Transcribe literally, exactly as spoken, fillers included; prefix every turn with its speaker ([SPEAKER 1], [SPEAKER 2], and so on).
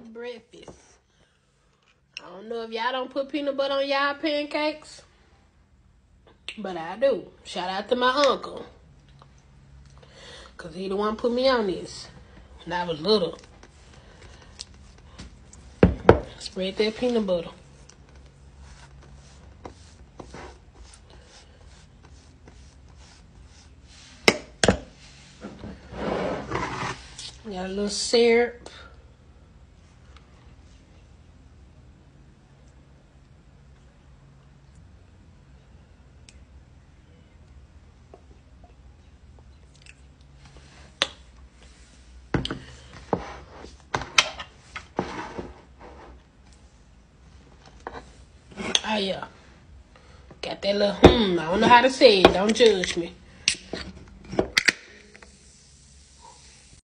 [SPEAKER 1] breakfast. I don't know if y'all don't put peanut butter on y'all pancakes, but I do. Shout out to my uncle, because he the one put me on this when I was little. Spread that peanut butter. Got a little syrup. Oh yeah. Got that little hmm. I don't know how to say it. Don't judge me.